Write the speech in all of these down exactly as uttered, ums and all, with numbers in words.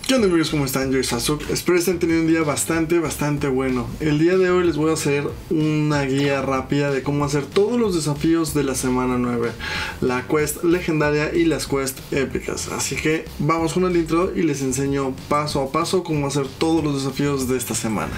¿Qué onda amigos? ¿Cómo están? Yo soy Sasuke. Espero estén teniendo un día bastante, bastante bueno. El día de hoy les voy a hacer una guía rápida de cómo hacer todos los desafíos de la semana nueve. La quest legendaria y las quests épicas. Así que vamos con el intro y les enseño paso a paso cómo hacer todos los desafíos de esta semana.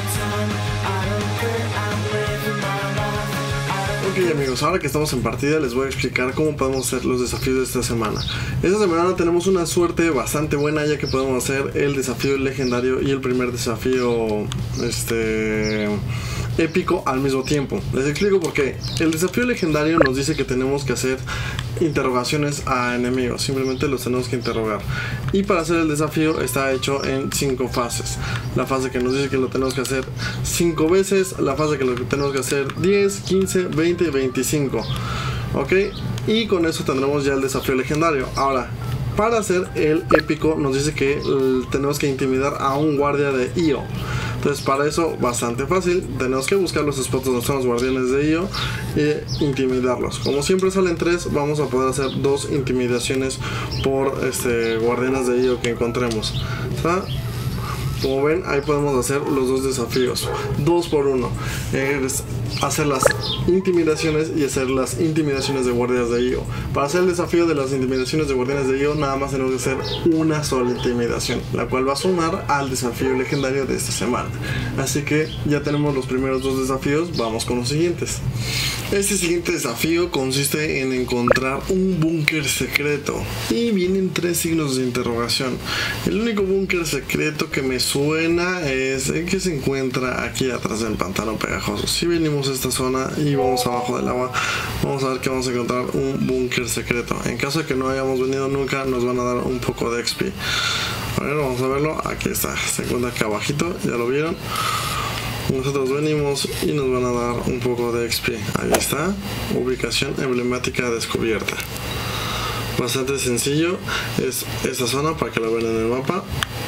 Ok amigos, ahora que estamos en partida les voy a explicar cómo podemos hacer los desafíos de esta semana. Esta semana tenemos una suerte bastante buena, ya que podemos hacer el desafío legendario y el primer desafío este épico al mismo tiempo. Les explico por qué. El desafío legendario nos dice que tenemos que hacer interrogaciones a enemigos, simplemente los tenemos que interrogar. Y para hacer el desafío está hecho en cinco fases. La fase que nos dice que lo tenemos que hacer cinco veces, la fase que lo tenemos que hacer diez, quince, veinte y veinticinco. Ok, y con eso tendremos ya el desafío legendario. Ahora, para hacer el épico nos dice que tenemos que intimidar a un guardia de I O. Entonces para eso bastante fácil, tenemos que buscar los spots donde están los guardianes de I O e intimidarlos. Como siempre salen tres, vamos a poder hacer dos intimidaciones por este, guardianes de I O que encontremos. ¿Está? Como ven, ahí podemos hacer los dos desafíos, dos por uno. Es hacer las intimidaciones y hacer las intimidaciones de guardias de I O. Para hacer el desafío de las intimidaciones de guardianes de I O, nada más tenemos que hacer una sola intimidación, la cual va a sumar al desafío legendario de esta semana. Así que ya tenemos los primeros dos desafíos, vamos con los siguientes. Este siguiente desafío consiste en encontrar un búnker secreto y vienen tres signos de interrogación. El único búnker secreto que me suena es el que se encuentra aquí atrás del pantano pegajoso. Si venimos a esta zona y vamos abajo del agua, vamos a ver que vamos a encontrar un búnker secreto. En caso de que no hayamos venido nunca, nos van a dar un poco de X P. A ver, vamos a verlo. Aquí está, se encuentra acá abajito, ya lo vieron. Nosotros venimos y nos van a dar un poco de X P. Ahí está, ubicación emblemática descubierta. Bastante sencillo, es esta zona para que lo vean en el mapa.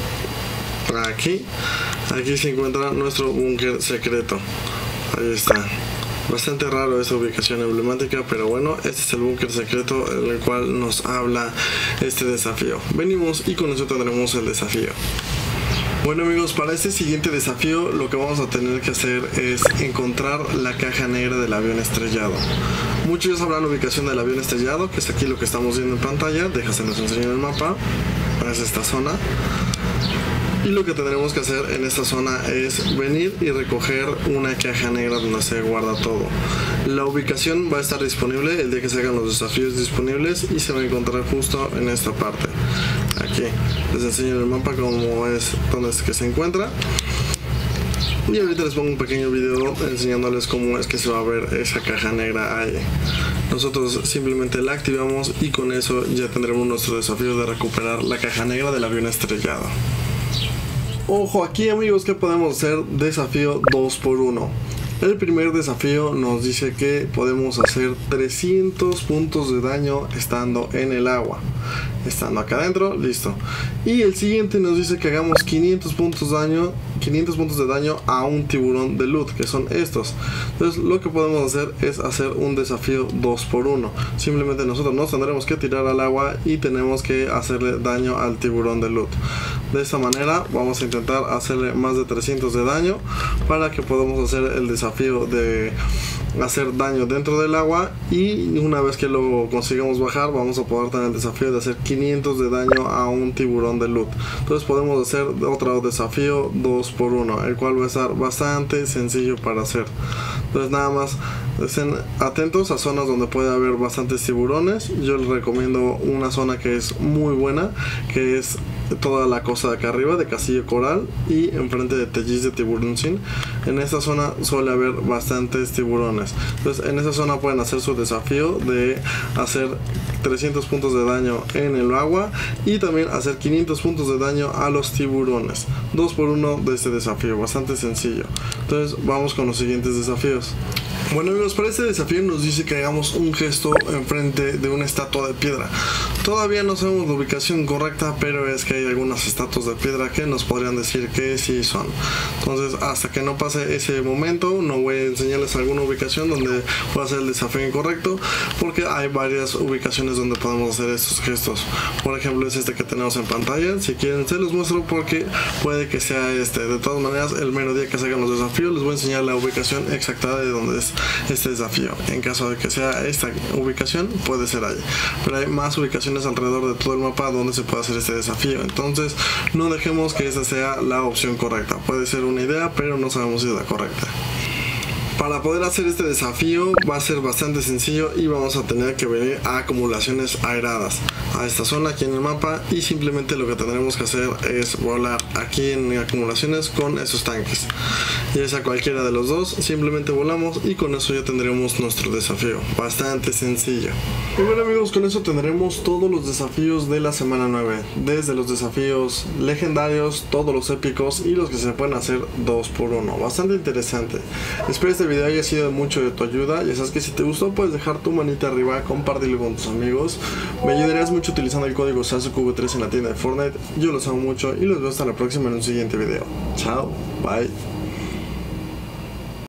Aquí, aquí se encuentra nuestro búnker secreto. Ahí está. Bastante raro esta ubicación emblemática, pero bueno, este es el búnker secreto en el cual nos habla este desafío. Venimos y con eso tendremos el desafío. Bueno amigos, para este siguiente desafío lo que vamos a tener que hacer es encontrar la caja negra del avión estrellado. Muchos ya sabrán la ubicación del avión estrellado, que es aquí lo que estamos viendo en pantalla. Déjase nos enseñar el mapa. Es esta zona. Y lo que tendremos que hacer en esta zona es venir y recoger una caja negra donde se guarda todo. La ubicación va a estar disponible el día que se hagan los desafíos disponibles y se va a encontrar justo en esta parte. Aquí les enseño el mapa como es donde es que se encuentra. Y ahorita les pongo un pequeño video enseñándoles cómo es que se va a ver esa caja negra ahí. Nosotros simplemente la activamos y con eso ya tendremos nuestro desafío de recuperar la caja negra del avión estrellado. Ojo aquí amigos, que podemos hacer desafío dos por uno. El primer desafío nos dice que podemos hacer trescientos puntos de daño estando en el agua. Estando acá adentro, listo. Y el siguiente nos dice que hagamos quinientos puntos de daño, quinientos puntos de daño a un tiburón de loot, que son estos. Entonces lo que podemos hacer es hacer un desafío dos por uno. Simplemente nosotros nos tendremos que tirar al agua y tenemos que hacerle daño al tiburón de loot. De esta manera vamos a intentar hacerle más de trescientos de daño para que podamos hacer el desafío de hacer daño dentro del agua, y una vez que lo consigamos bajar vamos a poder tener el desafío de hacer quinientos de daño a un tiburón de loot. Entonces podemos hacer otro desafío dos por uno, el cual va a estar bastante sencillo para hacer. Entonces nada más estén atentos a zonas donde puede haber bastantes tiburones. Yo les recomiendo una zona que es muy buena, que es toda la costa de acá arriba de Castillo Coral y enfrente de Tellis de Tiburoncín. En esta zona suele haber bastantes tiburones. Entonces en esa zona pueden hacer su desafío de hacer trescientos puntos de daño en el agua y también hacer quinientos puntos de daño a los tiburones. dos por uno de este desafío, bastante sencillo. Entonces vamos con los siguientes desafíos. Bueno amigos, para este desafío nos dice que hagamos un gesto enfrente de una estatua de piedra. Todavía no sabemos la ubicación correcta, pero es que hay algunas estatuas de piedra que nos podrían decir que sí son. Entonces hasta que no pase ese momento no voy a enseñarles alguna ubicación donde pueda hacer el desafío incorrecto, porque hay varias ubicaciones donde podemos hacer estos gestos. Por ejemplo es este que tenemos en pantalla. Si quieren se los muestro porque puede que sea este. De todas maneras, el mero día que se hagan los desafíos les voy a enseñar la ubicación exacta de donde es este desafío. En caso de que sea esta ubicación, puede ser ahí, pero hay más ubicaciones alrededor de todo el mapa donde se puede hacer este desafío. Entonces no dejemos que esta sea la opción correcta. Puede ser una idea, pero no sabemos si es la correcta. Para poder hacer este desafío va a ser bastante sencillo y vamos a tener que venir a acumulaciones aeradas, a esta zona aquí en el mapa, y simplemente lo que tendremos que hacer es volar aquí en acumulaciones con esos tanques, ya sea cualquiera de los dos. Simplemente volamos y con eso ya tendremos nuestro desafío, bastante sencillo. Y bueno amigos, con eso tendremos todos los desafíos de la semana nueve, desde los desafíos legendarios, todos los épicos y los que se pueden hacer dos por uno. Bastante interesante. Espero este video haya sido mucho de tu ayuda. Ya sabes que si te gustó puedes dejar tu manita arriba, compartirlo con tus amigos. Me ayudarías mucho utilizando el código S A S U Q tres en la tienda de Fortnite. Yo los amo mucho y los veo hasta la próxima en un siguiente video. Chao, bye.